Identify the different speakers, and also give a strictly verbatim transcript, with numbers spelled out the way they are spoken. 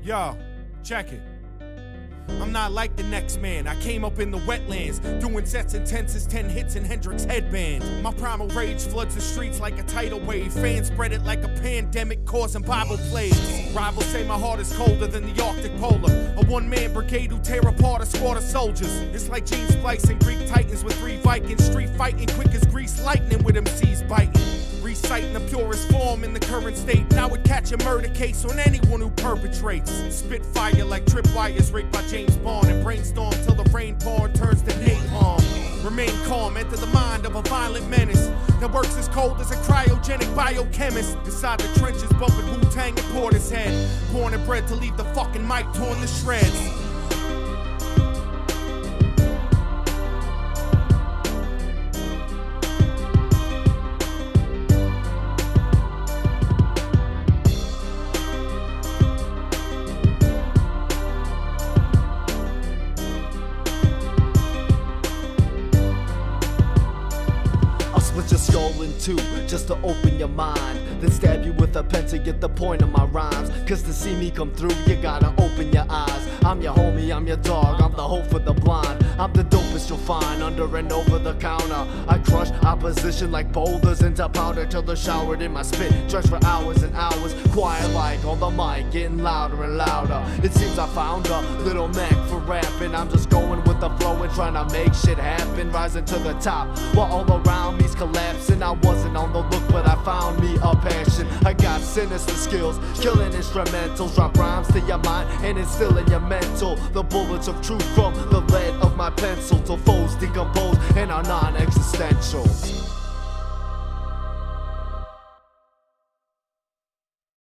Speaker 1: Yo, check it. I'm not like the next man. I came up in the wetlands, doing sets intense as ten hits in Hendrix headband. My primal rage floods the streets like a tidal wave. Fans spread it like a pandemic, causing Bible plagues. Rivals say my heart is colder than the Arctic polar. A one-man brigade who tear apart a squad of soldiers. It's like gene splicing Greek titans with three Vikings. Street fighting quick as grease lightning with M Cs biting. Reciting the purest form in the current state. Now would catch a murder case on anyone who perpetrates. Spit fire like tripwires rigged by James Bond. And brainstorm till the rain pour and turns to napalm. Remain calm, enter the mind of a violent menace that works as cold as a cryogenic biochemist. Inside the trenches bumping Wu-Tang and Portishead. Born and bred to leave the fucking mic torn to shreds.
Speaker 2: Split your skull in two just to open your mind, then stab you with a pen to get the point of my rhymes. Cause to see me come through, you gotta open your eyes. I'm your homie, I'm your dog, I'm the hope for the blind. I'm the dopest you'll find under and over the counter. I crush opposition like boulders into powder till they're showered in my spit. Stretch for hours and hours, quiet like on the mic, getting louder and louder. It seems I found a little knack for rapping. I'm just going with the flow and trying to make shit happen. Rising to the top while all around me's collapsing. I wasn't on the look, but I found me a passion. I got sinister skills, killing instrumentals. Drop rhymes to your mind and instill in your mental the bullets of truth from the lead of my pencil till foes decompose and are non-existential.